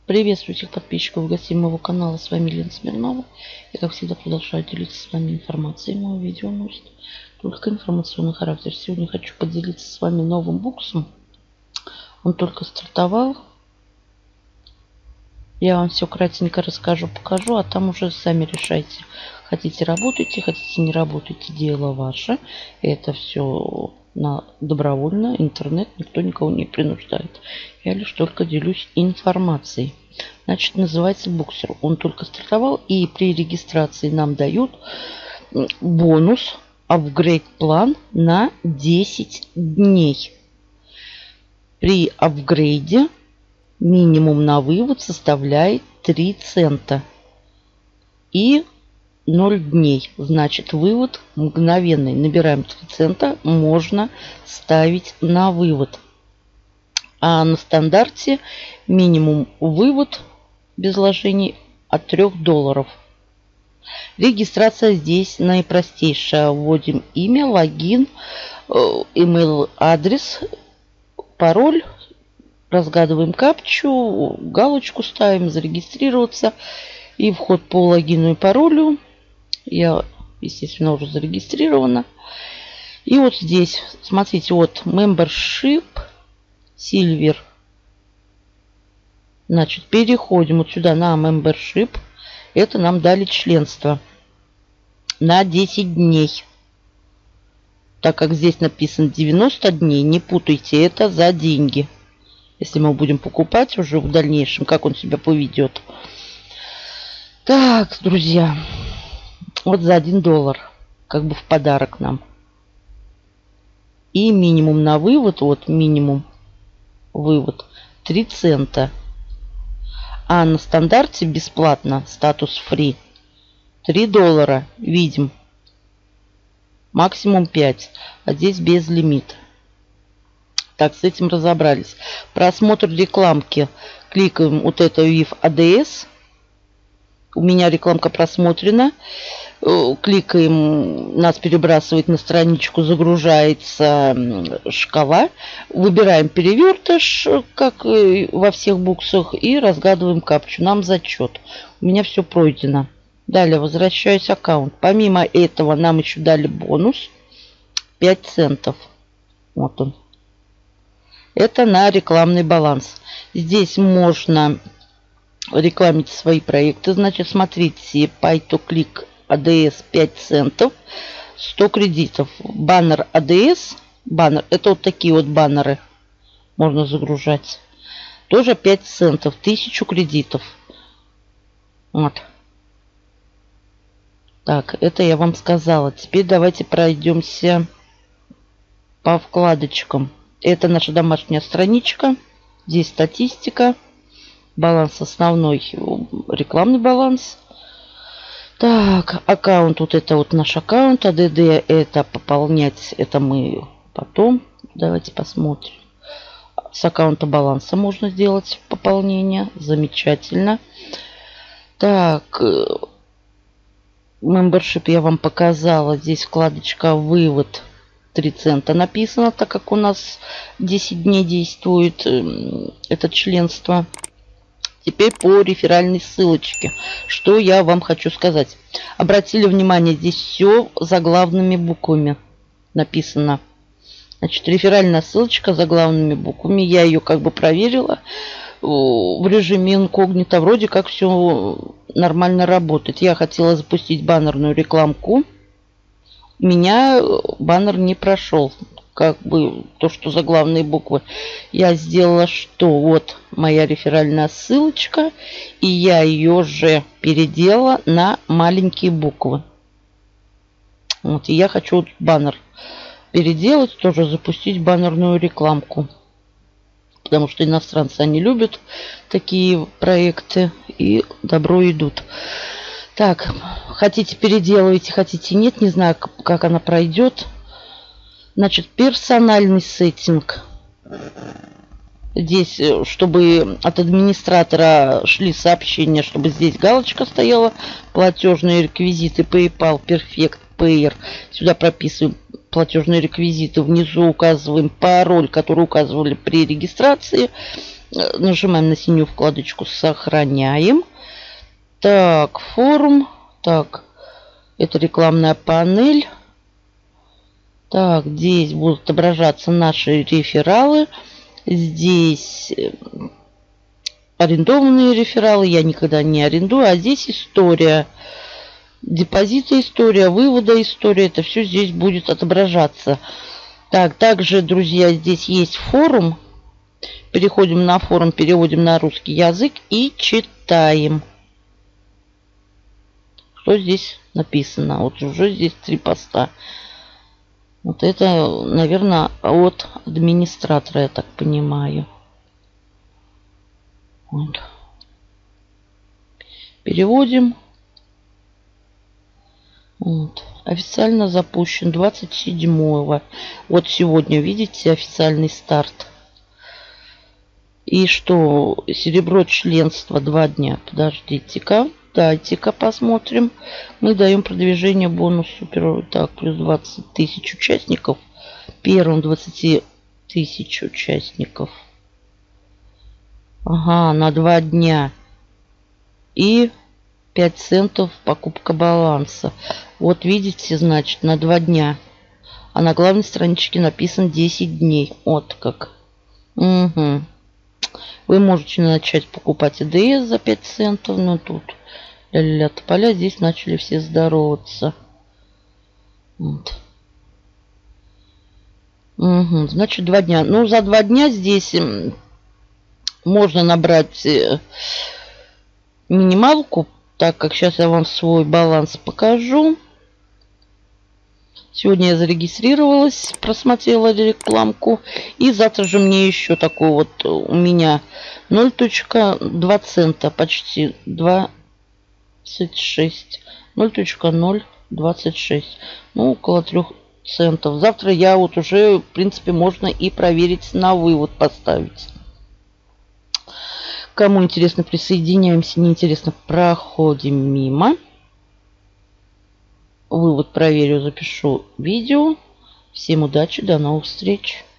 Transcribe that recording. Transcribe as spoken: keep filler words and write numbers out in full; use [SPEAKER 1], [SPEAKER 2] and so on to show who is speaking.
[SPEAKER 1] Приветствую всех подписчиков и гостей моего канала. С вами Лена Смирнова. Я, как всегда, продолжаю делиться с вами информацией. Мое видео носит только информационный характер. Сегодня хочу поделиться с вами новым буксом. Он только стартовал. Я вам все кратенько расскажу, покажу, а там уже сами решайте. Хотите — работайте, хотите — не работайте. Дело ваше. Это все на добровольно. Интернет никто никого не принуждает. Я лишь только делюсь информацией. Значит, называется буксер. Он только стартовал, и при регистрации нам дают бонус апгрейд план на десять дней. При апгрейде минимум на вывод составляет три цента и ноль дней. Значит, вывод мгновенный. Набираем три цента, можно ставить на вывод. А на стандарте минимум вывод без вложений от трёх долларов. Регистрация здесь наипростейшая. Вводим имя, логин, email адрес, пароль. Разгадываем капчу, галочку ставим, зарегистрироваться. И вход по логину и паролю. Я, естественно, уже зарегистрирована. И вот здесь, смотрите, вот Membership Silver. Значит, переходим вот сюда на Membership. Это нам дали членство на десять дней. Так как здесь написано девяносто дней, не путайте, это за деньги. Если мы будем покупать уже в дальнейшем, как он себя поведет. Так, друзья. Вот за один доллар. Как бы в подарок нам. И минимум на вывод. Вот минимум вывод. три цента. А на стандарте бесплатно. Статус фри. три доллара. Видим. Максимум пять. А здесь без лимита. Так, с этим разобрались. Просмотр рекламки. Кликаем вот это ви ай эф эй ди эс. У меня рекламка просмотрена. Кликаем, нас перебрасывает на страничку, загружается шкала. Выбираем перевертыш, как во всех буксах, и разгадываем капчу. Нам зачет. У меня все пройдено. Далее возвращаюсь в аккаунт. Помимо этого нам еще дали бонус пять центов. Вот он. Это на рекламный баланс. Здесь можно рекламить свои проекты. Значит, смотрите, Pay to Click эй ди эс пять центов, сто кредитов. Баннер эй ди эс, баннер, это вот такие вот баннеры можно загружать. Тоже пять центов, тысячу кредитов. Вот. Так, это я вам сказала. Теперь давайте пройдемся по вкладочкам. Это наша домашняя страничка. Здесь статистика. Баланс основной, рекламный баланс. Так, аккаунт, вот это вот наш аккаунт. эй ди ди это пополнять, это мы потом. Давайте посмотрим. С аккаунта баланса можно сделать пополнение. Замечательно. Так, Membership я вам показала. Здесь вкладочка вывод. три цента написано, так как у нас десять дней действует это членство. Теперь по реферальной ссылочке. Что я вам хочу сказать. Обратили внимание, здесь все заглавными буквами написано. Значит, реферальная ссылочка заглавными буквами. Я ее как бы проверила в режиме инкогнито. Вроде как все нормально работает. Я хотела запустить баннерную рекламку. У меня баннер не прошел. Как бы то, что заглавные буквы. Я сделала что? Вот моя реферальная ссылочка. И я ее же переделала на маленькие буквы. Вот. И я хочу вот баннер переделать. Тоже запустить баннерную рекламку. Потому что иностранцы, они любят такие проекты. И добро идут. Так, хотите переделывайте, хотите нет. Не знаю, как она пройдет. Значит, персональный сеттинг. Здесь, чтобы от администратора шли сообщения, чтобы здесь галочка стояла. Платежные реквизиты PayPal, Perfect Payer. Сюда прописываем платежные реквизиты. Внизу указываем пароль, который указывали при регистрации. Нажимаем на синюю вкладочку «Сохраняем». Так, форум. Так, это рекламная панель. Так, здесь будут отображаться наши рефералы. Здесь арендованные рефералы. Я никогда не арендую. А здесь история. Депозита история, вывода история. Это все здесь будет отображаться. Так, также, друзья, здесь есть форум. Переходим на форум, переводим на русский язык и читаем. Что здесь написано? Вот уже здесь три поста. Вот это, наверное, от администратора, я так понимаю. Вот. Переводим. Вот. Официально запущен двадцать седьмого. Вот сегодня, видите, официальный старт. И что? Серебро членства два дня. Подождите-ка. Дайте-ка посмотрим. Мы даем продвижение бонус супер. Так, плюс двадцать тысяч участников. Первым двадцать тысяч участников. Ага, на два дня. И пять центов покупка баланса. Вот видите, значит, на два дня. А на главной страничке написано десять дней. Вот как. Угу. Вы можете начать покупать и дэ эс за пять центов. Но тут ля-ля-ля тополя. Здесь начали все здороваться. Вот. Угу. Значит, два дня. Ну, за два дня здесь можно набрать минималку. Так как сейчас я вам свой баланс покажу. Сегодня я зарегистрировалась, просмотрела рекламку. И завтра же мне еще такой вот у меня ноль целых два цента, почти двадцать шесть. ноль целых ноль двадцать шесть. Ну, около трех центов. Завтра я вот уже, в принципе, можно и проверить, на вывод поставить. Кому интересно, присоединяемся. Неинтересно, проходим мимо. Вывод проверю, запишу видео. Всем удачи, до новых встреч.